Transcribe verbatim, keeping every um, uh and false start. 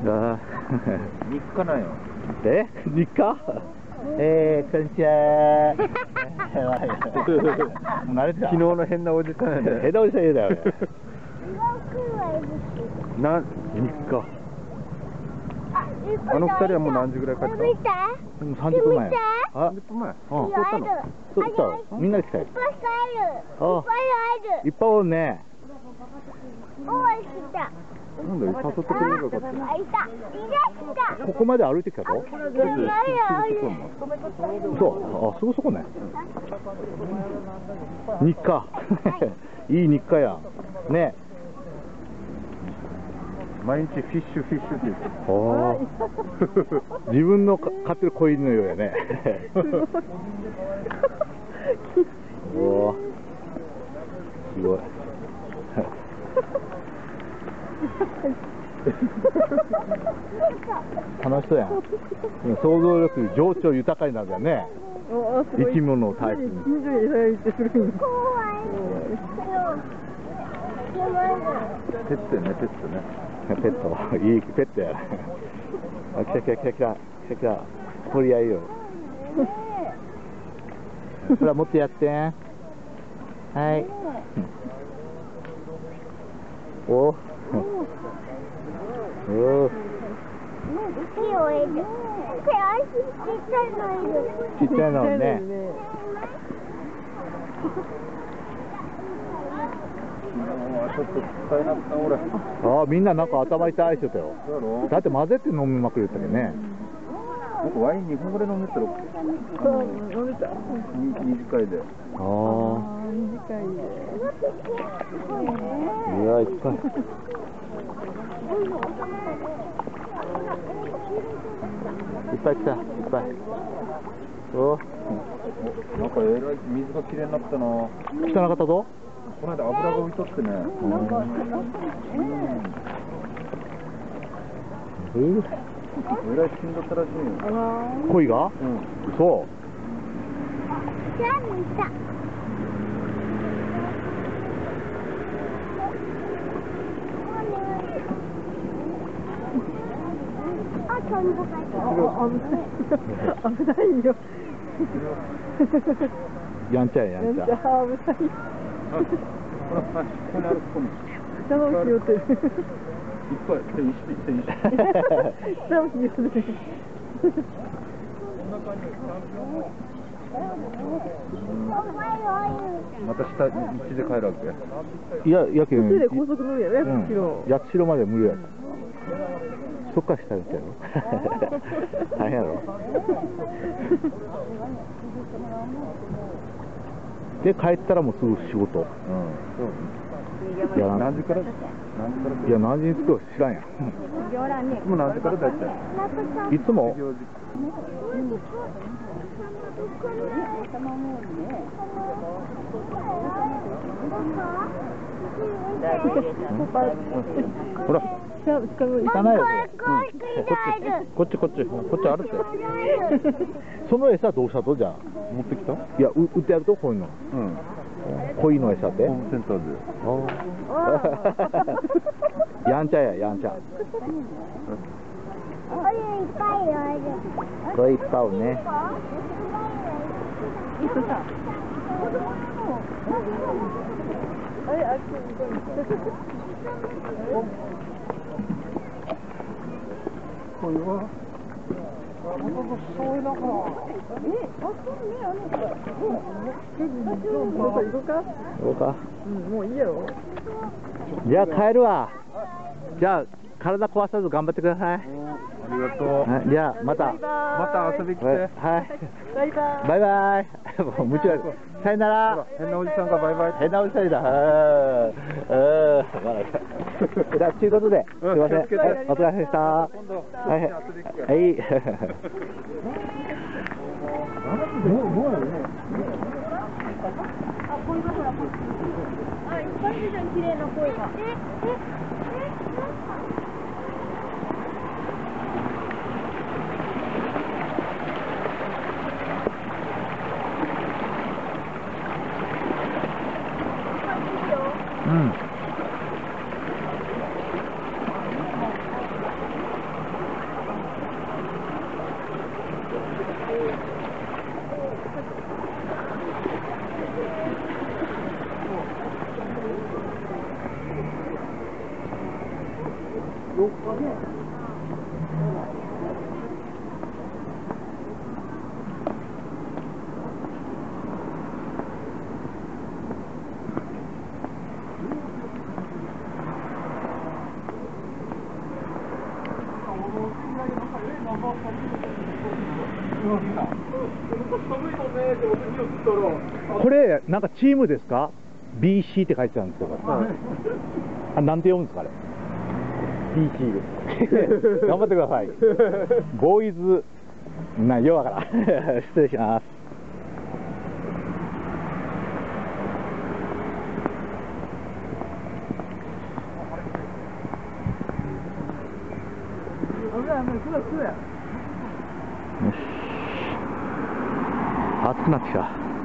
あ日課なんよ。 え日課えー、こんにちはもう慣れてた。 昨日の変なおじさんやね。 変なおじさん言うだよね。 な、日課。あの二人はもう何時ぐらい帰った？ もうさんじゅっぷんまえ。あ、 さんじゅっぷんまえ。 うん。そうしたの。そうしたの。みんなで来たよ。いっぱいある。いっぱいおるね。 なんだよ、誘ってくれればよかった。 ここまで歩いてきたと？そう。あ、すぐそこね。日課。いい日課や。ね。 毎日フィッシュフィッシュって言って。 ああ。自分の飼ってる子犬のようやね。おお。すごい。楽しそうやん。想像力、情緒豊かになるよね。生き物をタイプに。 ペットやね、ペットね。 ペット、いいペットや。あ、来た来た来た来た来た来た。取り合いよ。ほら、持ってやってん。はい。おお。おお。ちっちゃいのね。 ちょっと使えなくな俺。 ああ、みんななんか頭痛い人だよ。だって混ぜて飲みまくるったけどね。 僕ワインにほんぐらい飲んでたら、飲んでた。二次会で。 ああ。二次会で。いや、いっぱい。いっぱい来た、いっぱい。お。 なんかえらい水がきれいになったな。 汚かったぞ。 この間油が浮いとってね。なんか、 うん。 えらい死んだったらしいよ。 鯉が？うん。そう。 危ないよ。 やんちゃや、やんちゃ。 危ない。下を拾ってる。 いっぱい、手石、手石。 下を拾ってる。 また下、道で帰るわけ？ いや、やけん。 途中で高速乗るやろ、八代。 八代まで無理や。そっから下ですやろ。大変やろ。で、帰ったらもうすぐ仕事。うん。いや、 何時から？何時から？ いや、何時に着くか知らんやん。 いつも何時からだいたい？ いつも？ほら。行かないよ。こっちこっちこっちあるって。その餌どうしたとじゃあ？ 持ってきた？ いや、売ってやるとこういうの。うん。鯉の餌って？ ホームセンターで。やんちゃや、やんちゃ。これいっぱいあるね。 これはそういうのか。 え、あ、そうね、あの子。行こうか。 行こうか。 うん、もういいよ。 じゃあ帰るわ。じゃあ体壊さず頑張ってください。 ありがとう。 じゃあまた。 また遊びに来て。 はい。 バイバイ。 バイバイ。もう夢中だ。さよなら。 変なおじさんがバイバイ。 変なおじさんだ。うん。じゃあということで、すみません。お疲れ様でした。はい。はい。 もう、もうやるね。 あ、こういうところ。あ、いっぱいいるじゃん、綺麗な声が。え、え、え。 うん。 これなんかチームですか？ ビーシー って書いてたんですけど、あ、なんて読むんですかあれ？ ビーシー です。頑張ってください。ボーイズな、ようわからん。失礼します。よし、暑くなってきた。